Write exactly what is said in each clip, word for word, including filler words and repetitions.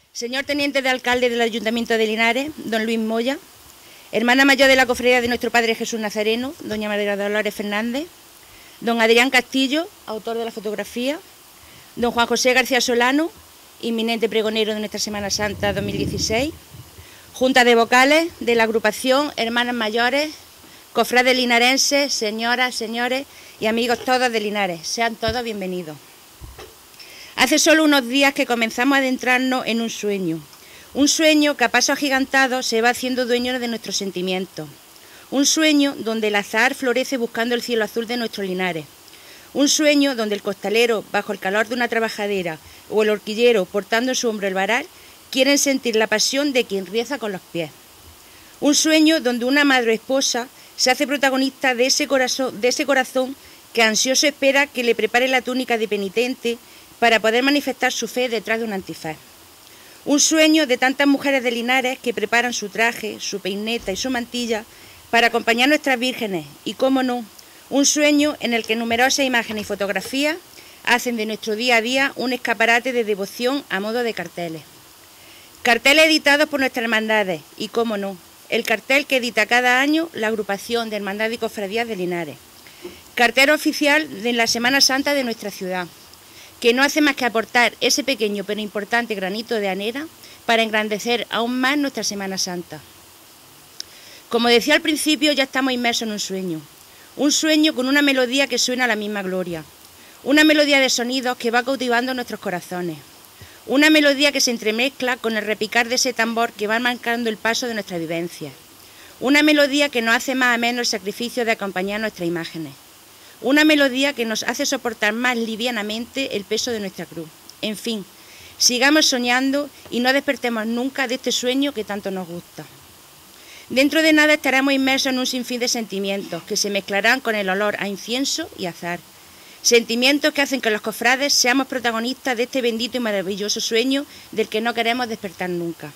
Señor Teniente de Alcalde del Ayuntamiento de Linares, don Luis Moya, hermana mayor de la Cofradía de nuestro Padre Jesús Nazareno, doña María Dolores Fernández, don Adrián Castillo, autor de la fotografía, don Juan José García Solano, inminente pregonero de nuestra Semana Santa dos mil dieciséis, Junta de Vocales de la agrupación Hermanas Mayores, cofrades linarenses, señoras, señores y amigos todos de Linares, sean todos bienvenidos. Hace solo unos días que comenzamos a adentrarnos en un sueño, un sueño que a paso agigantado se va haciendo dueño de nuestros sentimientos, un sueño donde el azahar florece buscando el cielo azul de nuestros Linares, un sueño donde el costalero, bajo el calor de una trabajadera, o el horquillero, portando en su hombro el varal, quieren sentir la pasión de quien rieza con los pies. Un sueño donde una madre o esposa se hace protagonista de ese corazón, de ese corazón que ansioso espera que le prepare la túnica de penitente para poder manifestar su fe detrás de un antifaz. Un sueño de tantas mujeres de Linares que preparan su traje, su peineta y su mantilla para acompañar a nuestras vírgenes y, cómo no, un sueño en el que numerosas imágenes y fotografías hacen de nuestro día a día un escaparate de devoción a modo de carteles. Carteles editados por nuestras hermandades y, cómo no, el cartel que edita cada año la agrupación de Hermandades y Cofradías de Linares. Cartel oficial de la Semana Santa de nuestra ciudad, que no hace más que aportar ese pequeño pero importante granito de arena para engrandecer aún más nuestra Semana Santa. Como decía al principio, ya estamos inmersos en un sueño, un sueño con una melodía que suena a la misma gloria, una melodía de sonidos que va cautivando nuestros corazones, una melodía que se entremezcla con el repicar de ese tambor que va marcando el paso de nuestra vivencia, una melodía que nos hace más ameno el sacrificio de acompañar nuestras imágenes, una melodía que nos hace soportar más livianamente el peso de nuestra cruz. En fin, sigamos soñando y no despertemos nunca de este sueño que tanto nos gusta. Dentro de nada estaremos inmersos en un sinfín de sentimientos que se mezclarán con el olor a incienso y azahar. Sentimientos que hacen que los cofrades seamos protagonistas de este bendito y maravilloso sueño del que no queremos despertar nunca.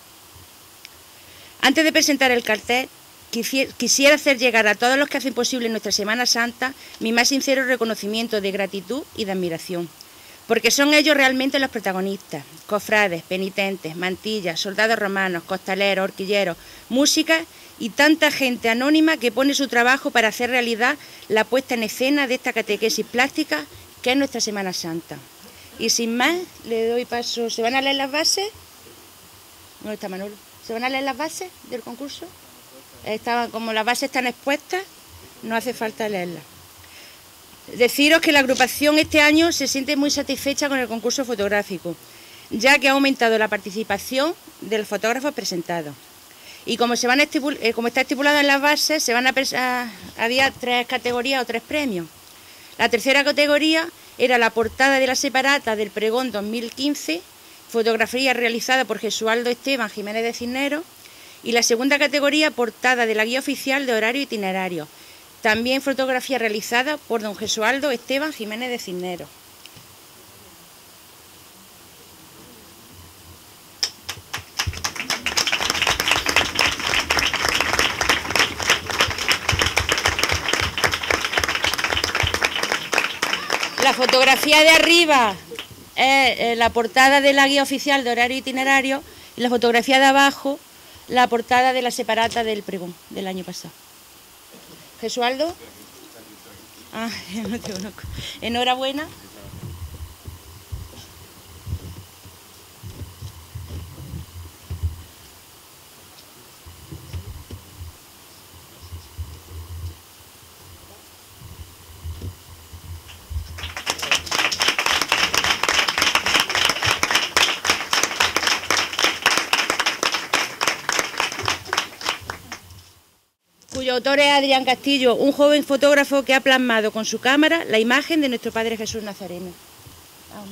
Antes de presentar el cartel, quisiera hacer llegar a todos los que hacen posible nuestra Semana Santa mi más sincero reconocimiento de gratitud y de admiración, porque son ellos realmente los protagonistas, cofrades, penitentes, mantillas, soldados romanos, costaleros, horquilleros, músicas y tanta gente anónima que pone su trabajo para hacer realidad la puesta en escena de esta catequesis plástica que es nuestra Semana Santa. Y sin más, le doy paso. ¿Se van a leer las bases? ¿Dónde está Manolo? ¿Se van a leer las bases del concurso? Estaban, como las bases están expuestas, no hace falta leerlas. Deciros que la agrupación este año se siente muy satisfecha con el concurso fotográfico, ya que ha aumentado la participación de los fotógrafos presentados. Y como, se van estipul eh, como está estipulado en las bases, se van a a, había tres categorías o tres premios. La tercera categoría era la portada de la separata del pregón dos mil quince, fotografía realizada por Jesualdo Esteban Jiménez de Cisneros, y la segunda categoría, portada de la guía oficial de horario itinerario, también fotografía realizada por don Jesualdo Esteban Jiménez de Cisneros. La fotografía de arriba es la portada de la guía oficial de horario itinerario y la fotografía de abajo la portada de la separata del pregón del año pasado. ¿Jesualdo? Ah, no te conozco. Enhorabuena. Cuyo autor es Adrián Castillo, un joven fotógrafo que ha plasmado con su cámara la imagen de nuestro Padre Jesús Nazareno. Ah,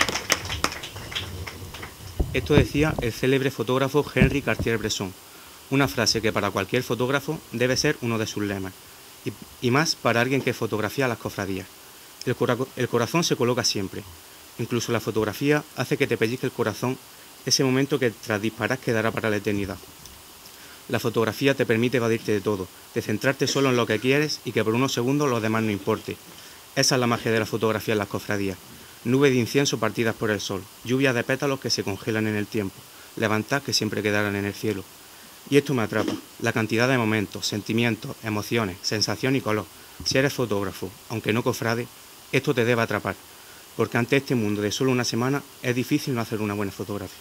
Esto decía el célebre fotógrafo Henri Cartier-Bresson, una frase que para cualquier fotógrafo debe ser uno de sus lemas, y, y más para alguien que fotografía las cofradías. El, cora el corazón se coloca siempre. Incluso la fotografía hace que te pellizque el corazón ese momento que tras disparar quedará para la eternidad. La fotografía te permite evadirte de todo, de centrarte solo en lo que quieres y que por unos segundos lo demás no importe. Esa es la magia de la fotografía en las cofradías. Nubes de incienso partidas por el sol, lluvias de pétalos que se congelan en el tiempo, levantadas que siempre quedarán en el cielo. Y esto me atrapa, la cantidad de momentos, sentimientos, emociones, sensación y color. Si eres fotógrafo, aunque no cofrade, esto te debe atrapar, porque ante este mundo de solo una semana es difícil no hacer una buena fotografía.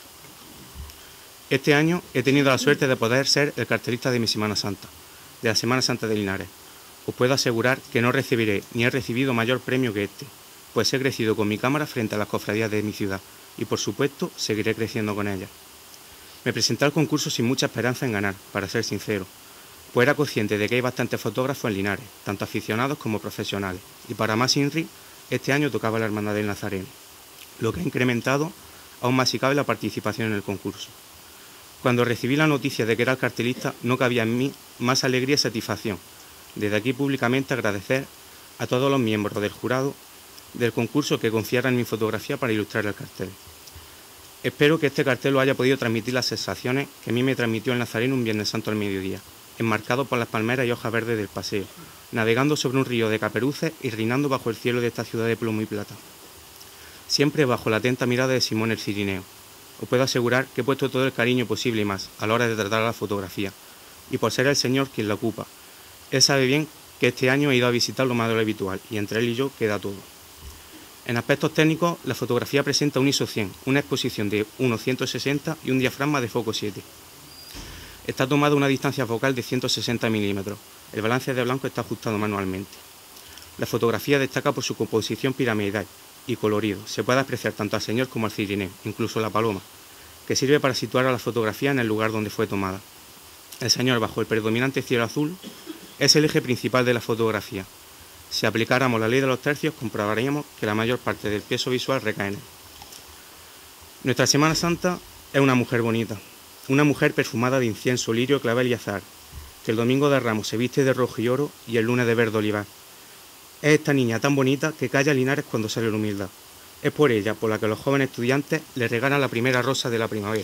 Este año he tenido la suerte de poder ser el cartelista de mi Semana Santa, de la Semana Santa de Linares. Os puedo asegurar que no recibiré ni he recibido mayor premio que este, pues he crecido con mi cámara frente a las cofradías de mi ciudad y por supuesto seguiré creciendo con ellas. Me presenté al concurso sin mucha esperanza en ganar, para ser sincero, pues era consciente de que hay bastantes fotógrafos en Linares, tanto aficionados como profesionales, y para más inri, este año tocaba la Hermandad del Nazareno, lo que ha incrementado aún más si cabe la participación en el concurso. Cuando recibí la noticia de que era el cartelista, no cabía en mí más alegría y satisfacción. Desde aquí públicamente agradecer a todos los miembros del jurado del concurso que confiaran en mi fotografía para ilustrar el cartel. Espero que este cartel lo haya podido transmitir las sensaciones que a mí me transmitió el Nazareno un Viernes Santo al mediodía, enmarcado por las palmeras y hojas verdes del paseo, navegando sobre un río de caperuces y reinando bajo el cielo de esta ciudad de plomo y plata. Siempre bajo la atenta mirada de Simón el Cirineo. Os puedo asegurar que he puesto todo el cariño posible y más a la hora de tratar la fotografía, y por ser el Señor quien la ocupa. Él sabe bien que este año he ido a visitarlo más de lo habitual, y entre él y yo queda todo. En aspectos técnicos, la fotografía presenta un I S O cien, una exposición de uno ciento sesenta y un diafragma de foco siete. Está tomada una distancia focal de ciento sesenta milímetros. El balance de blanco está ajustado manualmente. La fotografía destaca por su composición piramidal y colorido. Se puede apreciar tanto al Señor como al Cirineo, incluso la paloma, que sirve para situar a la fotografía en el lugar donde fue tomada. El Señor, bajo el predominante cielo azul, es el eje principal de la fotografía. Si aplicáramos la ley de los tercios, comprobaríamos que la mayor parte del peso visual recae en él. Nuestra Semana Santa es una mujer bonita, una mujer perfumada de incienso, lirio, clavel y azahar, que el domingo de Ramos se viste de rojo y oro y el lunes de verde olivar. Es esta niña tan bonita que calla Linares cuando sale la humildad. Es por ella por la que los jóvenes estudiantes le regalan la primera rosa de la primavera.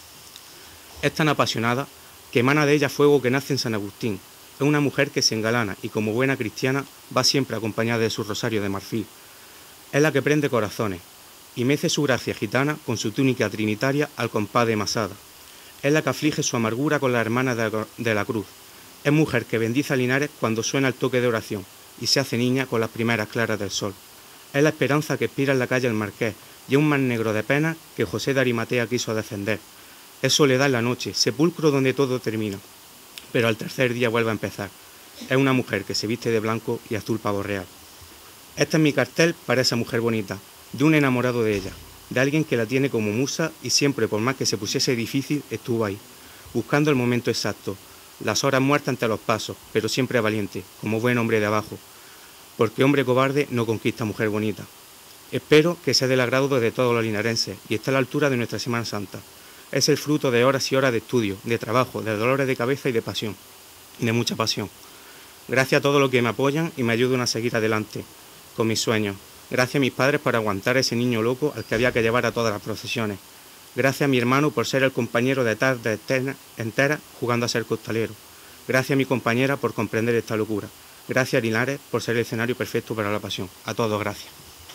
Es tan apasionada que emana de ella fuego que nace en San Agustín. Es una mujer que se engalana y como buena cristiana va siempre acompañada de su rosario de marfil. Es la que prende corazones y mece su gracia gitana con su túnica trinitaria al compás de Masada. Es la que aflige su amargura con la hermana de la cruz. Es mujer que bendice a Linares cuando suena el toque de oración y se hace niña con las primeras claras del sol. Es la esperanza que expira en la calle El Marqués y es un mar negro de pena que José de Arimatea quiso defender. Es soledad en la noche, sepulcro donde todo termina, pero al tercer día vuelve a empezar. Es una mujer que se viste de blanco y azul pavo real. Este es mi cartel para esa mujer bonita, de un enamorado de ella, de alguien que la tiene como musa y siempre, por más que se pusiese difícil, estuvo ahí, buscando el momento exacto, las horas muertas ante los pasos, pero siempre valiente, como buen hombre de abajo, porque hombre cobarde no conquista mujer bonita. Espero que sea del agrado de todos los linarenses y esté a la altura de nuestra Semana Santa. Es el fruto de horas y horas de estudio, de trabajo, de dolores de cabeza y de pasión, y de mucha pasión. Gracias a todos los que me apoyan y me ayudan a seguir adelante con mis sueños. Gracias a mis padres por aguantar a ese niño loco al que había que llevar a todas las procesiones. Gracias a mi hermano por ser el compañero de tardes enteras jugando a ser costalero. Gracias a mi compañera por comprender esta locura. Gracias a Linares por ser el escenario perfecto para la pasión. A todos, gracias.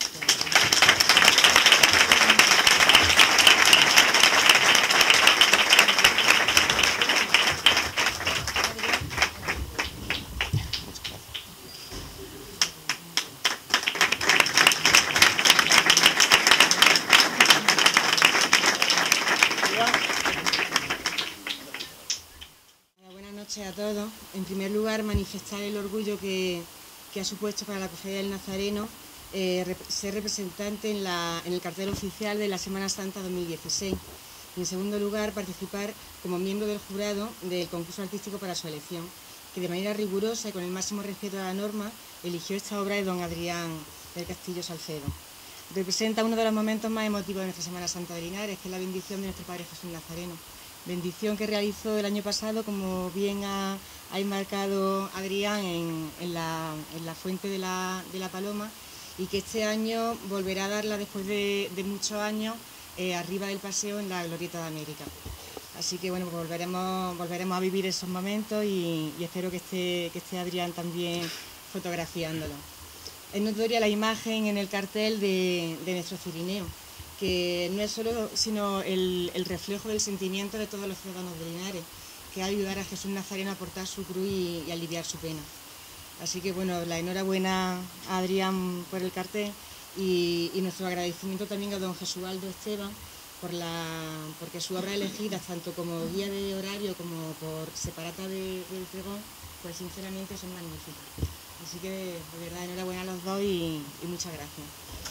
A todos. En primer lugar, manifestar el orgullo que, que ha supuesto para la Cofradía del Nazareno eh, rep ser representante en, la, en el cartel oficial de la Semana Santa dos mil dieciséis. Y en segundo lugar, participar como miembro del jurado del concurso artístico para su elección, que de manera rigurosa y con el máximo respeto a la norma eligió esta obra de don Adrián del Castillo Salcedo. Representa uno de los momentos más emotivos de nuestra Semana Santa de Linares, que es la bendición de nuestro Padre Jesús Nazareno. bendición que realizó el año pasado, como bien ha, ha enmarcado Adrián, en, en, la, en la fuente de la, de la Paloma, y que este año volverá a darla después de, de muchos años eh, arriba del paseo en la Glorieta de América. Así que bueno, pues volveremos, volveremos a vivir esos momentos y, y espero que esté, que esté Adrián también fotografiándolo. Es notoria la imagen en el cartel de, de nuestro Cirineo, que no es solo sino el, el reflejo del sentimiento de todos los ciudadanos de Linares, que es ayudar a Jesús Nazareno a portar su cruz y, y aliviar su pena. Así que bueno, la enhorabuena a Adrián por el cartel y, y nuestro agradecimiento también a don Jesualdo Esteban, por la, porque su obra elegida, tanto como guía de horario como por separata de, del pregón, pues sinceramente son magníficas. Así que de verdad enhorabuena a los dos y, y muchas gracias.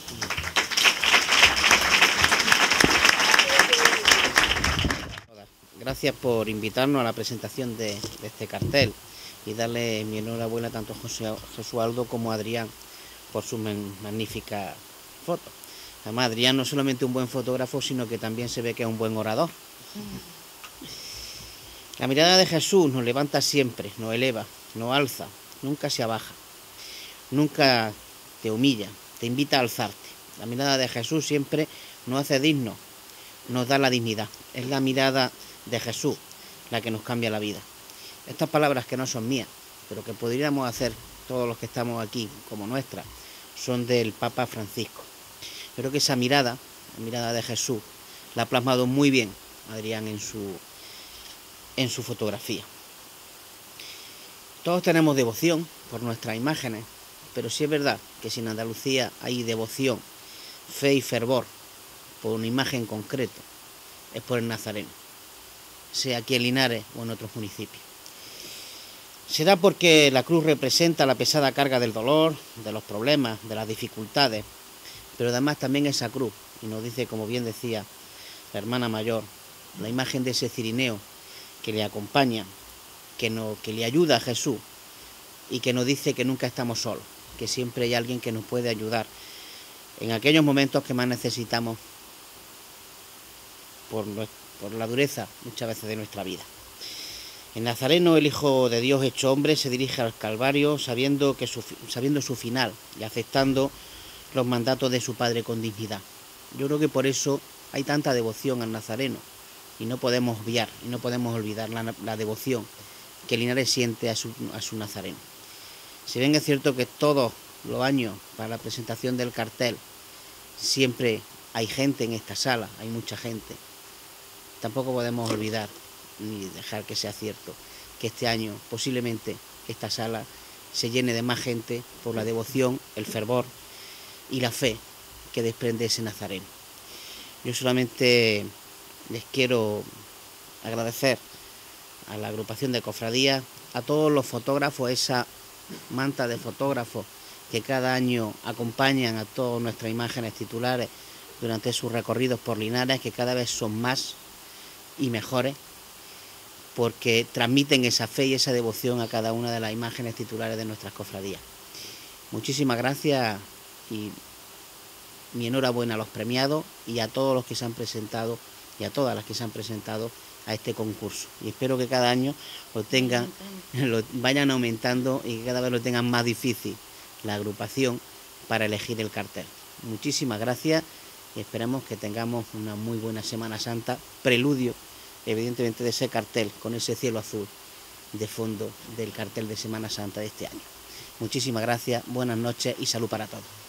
Gracias por invitarnos a la presentación de, de este cartel y darle mi enhorabuena tanto a José, Jesualdo como a Adrián por sus magníficas fotos. Además, Adrián no es solamente un buen fotógrafo, sino que también se ve que es un buen orador. La mirada de Jesús nos levanta siempre, nos eleva, nos alza, nunca se abaja, nunca te humilla, te invita a alzarte. La mirada de Jesús siempre nos hace dignos, nos da la dignidad. Es la mirada de Jesús la que nos cambia la vida. Estas palabras que no son mías, pero que podríamos hacer todos los que estamos aquí como nuestras, son del Papa Francisco. Creo que esa mirada, la mirada de Jesús, la ha plasmado muy bien Adrián en su, en su fotografía. Todos tenemos devoción por nuestras imágenes, pero sí es verdad que si en Andalucía hay devoción, fe y fervor por una imagen concreta, es por el Nazareno, sea aquí en Linares o en otros municipios. Será porque la cruz representa la pesada carga del dolor, de los problemas, de las dificultades, pero además también esa cruz, y nos dice, como bien decía la hermana mayor, la imagen de ese cirineo que le acompaña, que, no, que le ayuda a Jesús y que nos dice que nunca estamos solos, que siempre hay alguien que nos puede ayudar en aquellos momentos que más necesitamos por, por la dureza muchas veces de nuestra vida. El Nazareno, el Hijo de Dios hecho hombre, se dirige al Calvario sabiendo, que su, sabiendo su final y aceptando los mandatos de su Padre con dignidad. Yo creo que por eso hay tanta devoción al Nazareno y no podemos obviar y no podemos olvidar la, la devoción que Linares siente a su, a su Nazareno. Si bien es cierto que todos los años para la presentación del cartel siempre hay gente en esta sala, hay mucha gente, tampoco podemos olvidar ni dejar que sea cierto que este año posiblemente esta sala se llene de más gente por la devoción, el fervor y la fe que desprende ese Nazareno. Yo solamente les quiero agradecer a la agrupación de cofradías, a todos los fotógrafos, esa manta de fotógrafos que cada año acompañan a todas nuestras imágenes titulares durante sus recorridos por Linares, que cada vez son más y mejores, porque transmiten esa fe y esa devoción a cada una de las imágenes titulares de nuestras cofradías. Muchísimas gracias y mi enhorabuena a los premiados y a todos los que se han presentado y a todas las que se han presentado a este concurso. Y espero que cada año lo tengan, lo vayan aumentando y que cada vez lo tengan más difícil la agrupación para elegir el cartel. Muchísimas gracias y esperamos que tengamos una muy buena Semana Santa, preludio evidentemente de ese cartel con ese cielo azul de fondo del cartel de Semana Santa de este año. Muchísimas gracias, buenas noches y salud para todos.